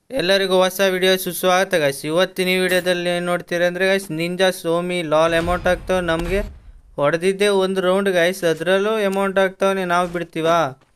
ಎಲ್ಲರಿಗೂ ಹೊಸ ವಿಡಿಯೋ ಸುಸ್ವಾಗತ ಗೈಸ್. ಇವತ್ತಿನ ಈ ವಿಡಿಯೋದಲ್ಲಿ ಏನು ನೋಡ್ತೀರಿ ಅಂದರೆ ಗೈಸ್, ನಿಂಜಾ ಸೋಮಿ ಲಾಲ್ ಅಮೌಂಟ್ ಆಗ್ತಾವೆ. ನಮಗೆ ಹೊಡೆದಿದ್ದೆ ಒಂದು ರೌಂಡ್ ಗೈಸ್, ಅದರಲ್ಲೂ ಅಮೌಂಟ್ ಆಗ್ತಾವೆ. ನಾವು ಬಿಡ್ತೀವ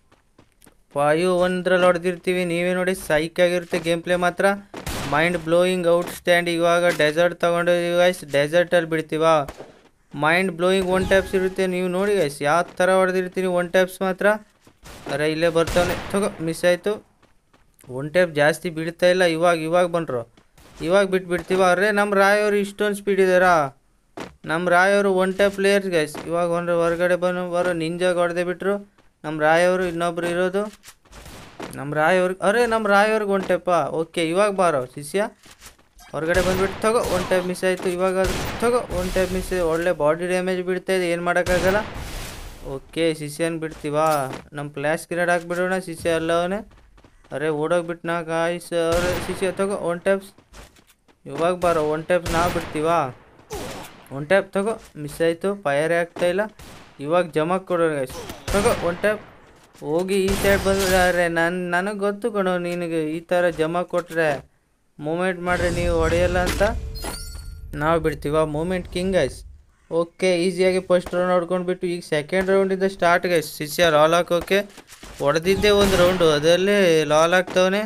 ಪಾಯು ಒಂದ್ರಲ್ಲಿ ಹೊಡೆದಿರ್ತೀವಿ. ನೀವೇ ನೋಡಿ, ಸೈಕ್ ಆಗಿರುತ್ತೆ ಗೇಮ್ ಪ್ಲೇ ಮಾತ್ರ ಮೈಂಡ್ ಬ್ಲೋಯಿಂಗ್ ಔಟ್ ಸ್ಟ್ಯಾಂಡ್. ಇವಾಗ ಡೆಸರ್ಟ್ ತೊಗೊಂಡಿದ್ದೀವಿ ಗೈಸ್, ಡೆಸರ್ಟಲ್ಲಿ ಬಿಡ್ತೀವ. ಮೈಂಡ್ ಬ್ಲೋಯಿಂಗ್ ಒನ್ ಟ್ಯಾಪ್ಸ್ ಇರುತ್ತೆ. ನೀವು ನೋಡಿ ಗೈಸ್ ಯಾವ ಥರ ಹೊಡೆದಿರ್ತೀನಿ ಒನ್ ಟ್ಯಾಪ್ಸ್ ಮಾತ್ರ. ಅರೆ ಇಲ್ಲೇ ಬರ್ತಾವನೆ, ತಗೋ ಮಿಸ್ ಆಯಿತು. ಒನ್ ಟ್ಯಾಪ್ ಜಾಸ್ತಿ ಬಿಡ್ತಾ ಇಲ್ಲ. ಇವಾಗ ಬಂದರು, ಇವಾಗ ಬಿಟ್ಬಿಡ್ತೀವ. ಅರೆ ನಮ್ಮ ರಾಯವರು ಇಷ್ಟೊಂದು ಸ್ಪೀಡ್ ಇದ್ದಾರಾ? ನಮ್ಮ ರಾಯವರು ಒನ್ ಟ್ಯಾಪ್ ಪ್ಲೇಯರ್ಸ್ ಗೈಸ್. ಇವಾಗ ಹೊರಗಡೆ ಬರೋ ನಿಂಜಾಗ ಹೊಡೆದೇ ಬಿಟ್ಟರು ನಮ್ಮ ರಾಯವರು. ಇನ್ನೊಬ್ರು ಇರೋದು ನಮ್ಮ ರಾಯವ್ರಿಗೆ. ಅರೆ ನಮ್ಮ ರಾಯವ್ರಿಗೆ ಒನ್ ಟ್ಯಾಪಾ? ಓಕೆ ಇವಾಗ ಬಾರೋ ಶಿಷ್ಯ, ಹೊರಗಡೆ ಬಂದುಬಿಟ್ಟು ತಗೋ. ಒನ್ ಟ್ಯಾಪ್ ಮಿಸ್ ಆಯಿತು. ಇವಾಗ ತಗೋ ಒನ್ ಟ್ಯಾಪ್ ಮಿಸ್. ಒಳ್ಳೆ ಬಾಡಿ ಡ್ಯಾಮೇಜ್ ಬಿಡ್ತಾಯಿದೆ, ಏನು ಮಾಡೋಕ್ಕಾಗಲ್ಲ. ಓಕೆ ಶಿಷ್ಯನ ಬಿಡ್ತೀವ. ನಮ್ಮ ಫ್ಲ್ಯಾಶ್ ಗ್ರೇಡ್ ಹಾಕ್ಬಿಡೋಣ. ಶಿಷ್ಯ ಅಲ್ಲವನೇ. ಅರೆ ಓಡೋಗ್ಬಿಟ್ನಾ ಗಾಯ್ಸ್. ಅರೆ ಶಿಷ್ಯ ತಗೋ ಒನ್ ಟ್ಯಾಪ್ಸ್. ಇವಾಗ ಬಾರೋ ಒನ್ ಟ್ಯಾಪ್ಸ್ ನಾವು ಬಿಡ್ತೀವ. ಒನ್ ಟ್ಯಾಪ್ ತಗೋ, ಮಿಸ್ ಆಯಿತು. ಫೈರೇ ಆಗ್ತಾಯಿಲ್ಲ. ಇವಾಗ ಜಮಕ್ ಕೊಡೋಣ ಗೈಸ್. ತಗೋ ಒನ್ ಟ್ಯಾಪ್. ಹೋಗಿ ಈ ಸೈಡ್ ಬಂದರೆ. ಅರೆ ನನಗೆ ಗೊತ್ತು ಕಣೋ ನಿನಗೆ ಈ ಥರ ಜಮಕ್ ಕೊಟ್ಟರೆ, ಮೂಮೆಂಟ್ ಮಾಡಿದ್ರೆ ನೀವು ಹೊಡೆಯಲ್ಲ ಅಂತ. ನಾವು ಬಿಡ್ತೀವ. Moment king guys. ಓಕೆ ಈಸಿಯಾಗಿ ಫಸ್ಟ್ ರೌಂಡ್ ಹೊಡ್ಕೊಂಡ್ಬಿಟ್ಟು ಈಗ ಸೆಕೆಂಡ್ ರೌಂಡಿಂದ ಸ್ಟಾರ್ಟ್ ಗೈಸ್. ಶಿಷ್ಯ ಲಾಲ್ ಹಾಕೋಕೆ ಹೊಡೆದಿದ್ದೆ ಒಂದು ರೌಂಡು, ಅದರಲ್ಲೇ ಲಾಲ್ ಆಗ್ತವನೆ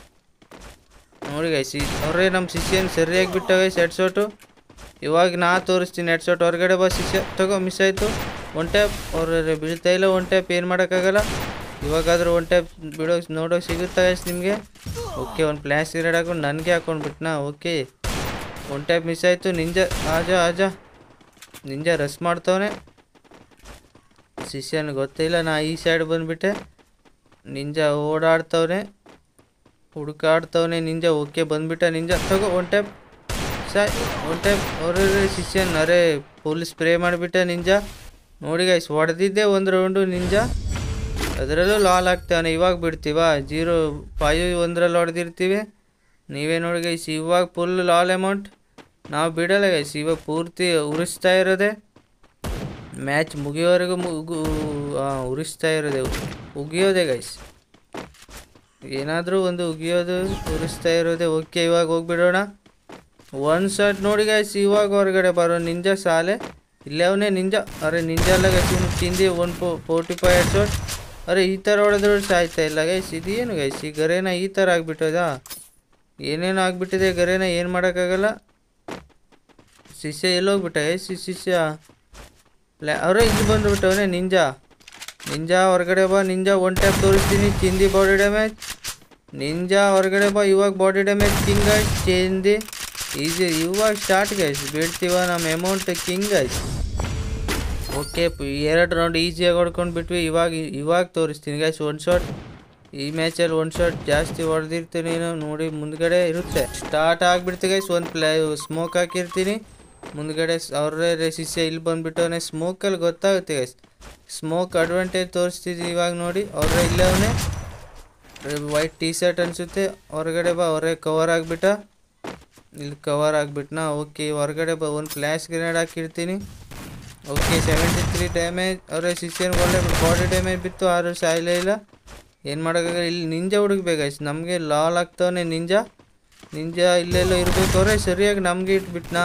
ನೋಡಿ ಗೈಸ್. ಅವ್ರೇ ನಮ್ಮ ಶಿಷ್ಯನ ಸರಿಯಾಗಿ ಬಿಟ್ಟ ಗೈಸ್ ಹೆಡ್ಶಾಟು. ಇವಾಗ ನಾ ತೋರಿಸ್ತೀನಿ ಹೆಡ್ಶಾಟ್. ಹೊರಗಡೆ ಬಾ ಶಿಷ್ಯ, ತಗೋ ಮಿಸ್ ಆಯಿತು. One tap. ಅವ್ರ ಬೀಳ್ತಾ ಇಲ್ಲ ಒನ್ ಟ್ಯಾಪ್, ಏನು ಮಾಡೋಕ್ಕಾಗಲ್ಲ. ಇವಾಗಾದರೂ ಒನ್ ಟ್ಯಾಪ್ ಬಿಡೋಕೆ ನೋಡೋಕೆ ಸಿಗುತ್ತಾ ಗೈಸ್ ನಿಮಗೆ. ಓಕೆ ಒಂದು ಫ್ಲ್ಯಾಶ್ ಗ್ರೇಡ್ ಹಾಕೊಂಡು ನನಗೆ ಹಾಕೊಂಡ್ಬಿಟ್ನಾ. ಓಕೆ ಒನ್ ಟ್ಯಾಪ್ ಮಿಸ್ ಆಯಿತು. ನಿಂಜ ಆಜಾ ನಿಂಜ ರಸ್ ಮಾಡ್ತವನೆ. ಶಿಷ್ಯನ ಗೊತ್ತಿಲ್ಲ, ನಾ ಈ ಸೈಡ್ ಬಂದುಬಿಟ್ಟೆ. ನಿಂಜ ಓಡಾಡ್ತವನೆ, ಹುಡುಕಾಡ್ತವನೆ ನಿಂಜ. ಓಕೆ ಬಂದುಬಿಟ್ಟ ನಿಂಜ. ತಗೋ ಒನ್ ಟ್ಯಾಪ್ ಒನ್ ಟ್ಯಾಪ್. ಅವ್ರ ಶಿಷ್ಯನ್ ಅರೆ ಫುಲ್ ಸ್ಪ್ರೇ ಮಾಡಿಬಿಟ್ಟ ನಿಂಜ. ನೋಡಿ ಗೈಸ್ ಹೊಡೆದಿದ್ದೆ ಒಂದು ರೌಂಡು ನಿಂಜ, ಅದರಲ್ಲೂ ಲಾಲ್ ಆಗ್ತಾನೆ. ಇವಾಗ ಬಿಡ್ತೀವ. 0.5 ಒಂದರಲ್ಲಿ ಹೊಡೆದಿರ್ತೀವಿ. ನೀವೇ ನೋಡಿ ಗೈಸ್ ಇವಾಗ ಫುಲ್ ಲಾಲ್ ಅಮೌಂಟ್. ನಾವು ಬಿಡಲ್ಲ ಗೈಸ್, ಇವಾಗ ಪೂರ್ತಿ ಉರಿಸ್ತಾ ಇರೋದೆ. ಮ್ಯಾಚ್ ಮುಗಿಯೋವರೆಗೂ ಉರಿಸ್ತಾ ಇರೋದೆ, ಉಗಿಯೋದೆ ಗೈಸ್. ಏನಾದರೂ ಒಂದು ಉಗಿಯೋದು, ಉರಿಸ್ತಾ ಇರೋದೆ. ಓಕೆ ಇವಾಗ ಹೋಗ್ಬಿಡೋಣ. ಒನ್ ಶಾಟ್ ನೋಡಿ ಗೈಸ್. ಇವಾಗ ಹೊರಗಡೆ ಬರೋ ನಿಂಜ ಸಾಲೆ ಇಲ್ಲೇ ಅವನೇ ನಿಂಜ. ಅರೆ ನಿಂಜ ಅಲ್ಲ ಗೈಸ್, ತಿಂದು 145 ಹೆಡ್ಶಾಟ್. ಅರೆ ಈ ಥರ ಹೊಡೆದ್ರು ಸಾಯ್ತಾ ಇಲ್ಲ ಗೈಸ್. ಇದೇನು ಗೈಸ್ ಈ ಗರೇನ ಈ ಥರ ಆಗಿಬಿಟ್ಟದ? ಏನೇನು ಆಗಿಬಿಟ್ಟಿದೆ ಗರೇನ, ಏನು ಮಾಡೋಕ್ಕಾಗಲ್ಲ. ಶಿಷ್ಯ ಎಲ್ಲೋಗ್ಬಿಟ್ಟ ಗೈಸ್ ಶಿಷ್ಯ. ಅವರೇ ಇಲ್ಲಿ ಬಂದುಬಿಟ್ಟವನೇ ನಿಂಜ ಹೊರಗಡೆ ಬಾ. ನಿಂಜ ಒನ್ ಟ್ಯಾಪ್ ತೋರಿಸ್ತೀನಿ. ಚಿಂದಿ ಬಾಡಿ ಡ್ಯಾಮೇಜ್. ನಿಂಜ ಹೊರಗಡೆ ಬಾ. ಇವಾಗ ಬಾಡಿ ಡ್ಯಾಮೇಜ್ ಕಿಂಗ್ ಗೈಸ್. ಚಿಂದಿ ಈಸಿ. ಇವಾಗ ಸ್ಟಾರ್ಟ್ ಗೈಸ್, ಬೀಳ್ತೀವ ನಮ್ಮ amount king guys. Okay 2 round ಈಸಿಯಾಗಿ ಹೊಡ್ಕೊಂಡು ಬಿಟ್ವಿ. ಇವಾಗ ತೋರಿಸ್ತೀನಿ ಗೈಸ್ ಒನ್ ಶಾಟ್. ಈ ಮ್ಯಾಚಲ್ಲಿ ಒನ್ ಶಾಟ್ ಜಾಸ್ತಿ ಹೊಡೆದಿರ್ತೀನಿ ನೋಡಿ. ಮುಂದ್ಗಡೆ ಇರುತ್ತೆ, ಸ್ಟಾರ್ಟ್ ಆಗಿಬಿಡ್ತೀವಿ ಗೈಸ್. ಒಂದು ಸ್ಮೋಕ್ ಹಾಕಿರ್ತೀನಿ ಮುಂದ್ಗಡೆ. ಅವ್ರೇ ಶಿಷ್ಯ ಇಲ್ಲಿ ಬಂದುಬಿಟ್ಟವನೇ. ಸ್ಮೋಕಲ್ಲಿ ಗೊತ್ತಾಗುತ್ತೆ ಗೈಸ್, ಸ್ಮೋಕ್ ಅಡ್ವಾಂಟೇಜ್ ತೋರಿಸ್ತಿದ್ವಿ. ಇವಾಗ ನೋಡಿ ಅವ್ರೇ ಇಲ್ಲೇ ಅವನೇ. ವೈಟ್ ಟೀ ಶರ್ಟ್ ಅನಿಸುತ್ತೆ. ಹೊರಗಡೆ ಬಾ. ಅವರೇ ಕವರ್ ಆಗಿಬಿಟ್ಟ, ಇಲ್ಲಿ ಕವರ್ ಆಗಿಬಿಟ್ನಾ. ಓಕೆ ಹೊರಗಡೆ ಬಾ. ಒಂದು ಫ್ಲ್ಯಾಶ್ ಗ್ರೆನೇಡ್ ಹಾಕಿರ್ತೀನಿ. Okay 73 damage. ಅವರೇ ಶಿಷ್ಯನಿಗೆ ಒಳ್ಳೆ ಬಾಡಿ ಡ್ಯಾಮೇಜ್ ಬಿತ್ತು, ಆದರೂ ಸಾಯಿಲೇ ಇಲ್ಲ. ಏನು ಮಾಡೋಕ್ಕಾಗ. ಇಲ್ಲಿ ನಿಂಜ ಹುಡುಕ್ಬೇಕು ಗೈಸ್. ನಮಗೆ ಲಾಲ್ ಆಗ್ತವನೆ ನಿಂಜ ಇಲ್ಲೆಲ್ಲೋ ಇರಬೇಕು. ಅವರೇ ಸರಿಯಾಗಿ ನಮಗೆ ಇಟ್ಬಿಟ್ನಾ.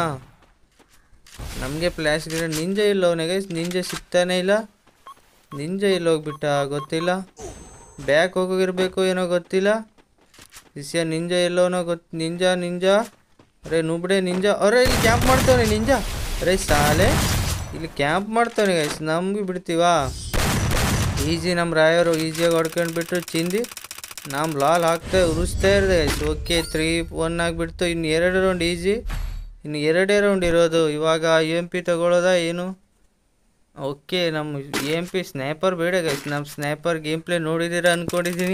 ನಮಗೆ ಫ್ಲ್ಯಾಶ್ ಗ್ರೆನೇಡ್. ನಿಂಜ ಇಲ್ಲ ಅವನೇ ಗೈಸ್. ನಿಂಜ ಸಿಗ್ತಾನೆ ಇಲ್ಲ. ನಿಂಜ ಇಲ್ಲಿ ಹೋಗ್ಬಿಟ್ಟ ಗೊತ್ತಿಲ್ಲ. ಬ್ಯಾಕ್ ಹೋಗೋಗಿರ್ಬೇಕು ಏನೋ ಗೊತ್ತಿಲ್ಲ. ಶಿಷ್ಯ ನಿಂಜ ಎಲ್ಲೋನೋ ನಿಂಜ. ಅರೆ ನುಬ್ಡೆ ನಿಂಜ. ಅರೆ ಇಲ್ಲಿ ಕ್ಯಾಂಪ್ ಮಾಡ್ತವನೆ ನಿಂಜ. ಅರೆ ಸಾಲೆ ಇಲ್ಲಿ ಕ್ಯಾಂಪ್ ಮಾಡ್ತವನೆ ಗೈಸ್. ನಮ್ಗೆ ಬಿಡ್ತೀವ. ಈಸಿ ನಮ್ಮ ರಾಯರು ಈಸಿಯಾಗಿ ಹೊಡ್ಕೊಂಡು ಬಿಟ್ಟರು ಚಿಂದಿ. ನಮ್ಮ ಲಾಲ್ ಉರಿಸ್ತಾ ಇರೋದೆ ಗೈಸ್. ಓಕೆ 3-1 ಆಗಿಬಿಡ್ತು. ಇನ್ನು 2 ರೌಂಡ್ ಈಸಿ. ಇನ್ನು 2 ರೌಂಡ್ ಇರೋದು. ಇವಾಗ UMP ತಗೊಳ್ಳೋದಾ ಏನು? ಓಕೆ ನಮ್ಮ UMP ಸ್ನ್ಯಾಪರ್ ಬೇಡ ಗೈಸ್. ನಮ್ಮ ಸ್ನ್ಯಾಪರ್ ಗೇಮ್ ಪ್ಲೇ ನೋಡಿದ್ದೀರ ಅಂದ್ಕೊಂಡಿದ್ದೀನಿ.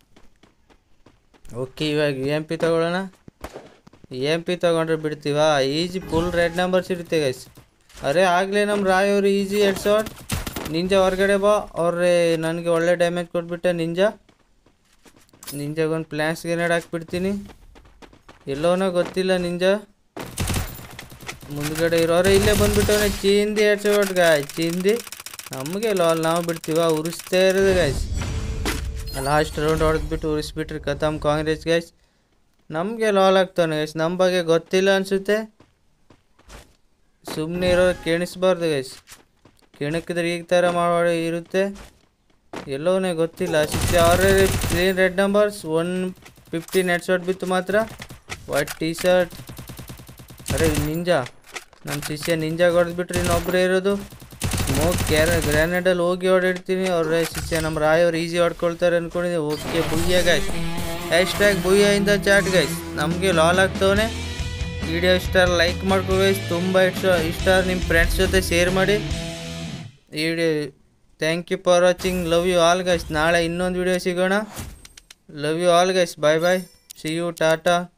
ಓಕೆ ಇವಾಗ UMP ತಗೊಳ್ಳೋಣ. UMP ತಗೊಂಡ್ರೆ ಬಿಡ್ತೀವ. ಈಸಿ ಫುಲ್ ರೆಡ್ ನಂಬರ್ಸ್ ಇರುತ್ತೆ ಗೈಸ್. ಅರೆ ಆಗಲೇ ನಮ್ಮ ರಾಯವರು ಈಸಿ ಹೆಡ್ಶಾಟ್. ನಿಂಜ ಹೊರಗಡೆ ಬಾ. ಅವ್ರೇ ನನಗೆ ಒಳ್ಳೆ ಡ್ಯಾಮೇಜ್ ಕೊಟ್ಬಿಟ್ಟ ನಿಂಜಗೊಂದು ಫ್ಲ್ಯಾಶ್ ಗ್ರೆನೇಡ್ ಹಾಕ್ಬಿಡ್ತೀನಿ. ಎಲ್ಲೋನೋ ಗೊತ್ತಿಲ್ಲ ನಿಂಜ. ಮುಂದ್ಗಡೆ ಇರೋರೆ ಇಲ್ಲೇ ಬಂದುಬಿಟ್ಟವನೇ. ಚಿಂದಿ ಹೆಡ್ಶಾಟ್ ಗಾಯ್. ಚಿಂದಿ ನಮಗೆ ಲಾಲ್. ನಾವು ಬಿಡ್ತೀವ. ಉರಿಸ್ತಾ ಇರೋದು ಗೈಸ್. ಲಾಸ್ಟ್ ರೌಂಡ್ ಹೊಡೆದ್ಬಿಟ್ಟು ಉರಿಸ್ಬಿಟ್ರಿ. ಖತಮ್. ಕಾಂಗ್ರೆಸ್ ಗೈಸ್. ನಮಗೆ ಲಾಲ್ ಆಗ್ತಾನೆ ಗೈಸ್. ನಮ್ಮ ಬಗ್ಗೆ ಗೊತ್ತಿಲ್ಲ ಅನಿಸುತ್ತೆ. ಸುಮ್ಮನೆ ಇರೋ ಕೆಣಿಸ್ಬಾರ್ದು ಗೈಸ್. ಕೆಣಕಿದ್ರೆ ಈಗ ಥರ ಮಾಡಿ ಇರುತ್ತೆ. ಎಲ್ಲೋನೇ ಗೊತ್ತಿಲ್ಲ. 6 already clean red numbers. 115 head shot ಬಿತ್ತು ಮಾತ್ರ. White T shirt. ಅರೆ ನಿಂಜಾ, ನಮ್ಮ ಶಿಷ್ಯ ನಿಂಜಾಗ ಹೊಡೆದ್ಬಿಟ್ರೆ ಇನ್ನೊಬ್ಬರೇ ಇರೋದು. ಸ್ಮೋಕ್ ಗ್ರ್ಯಾನೇಡಲ್ಲಿ ಹೋಗಿ ಹೊಡಿಡ್ತೀನಿ. ಅವ್ರ ಶಿಷ್ಯ ನಮ್ಮ ರಾಯವ್ರು ಈಸಿ ಹೊಡ್ಕೊಳ್ತಾರೆ ಅಂದ್ಕೊಂಡಿದ್ದೆ. Okay booyah guys. Hashtag booyah ಇಂದ ಚಾಟ್ ಗೈಸ್. ನಮಗೆ ಲಾಲ್ ಆಗ್ತವನೆ. ವಿಡಿಯೋ ಇಷ್ಟ ಲೈಕ್ ಮಾಡ್ಕೋ ಗೈಸ್. ತುಂಬ ಇಷ್ಟ ನಿಮ್ಮ ಫ್ರೆಂಡ್ಸ್ ಜೊತೆ ಶೇರ್ ಮಾಡಿ ಈ video. Thank you for watching. Love you all guys. ನಾಳೆ ಇನ್ನೊಂದು ವಿಡಿಯೋ ಸಿಗೋಣ. Love you all guys. Bye bye. See you. Tata.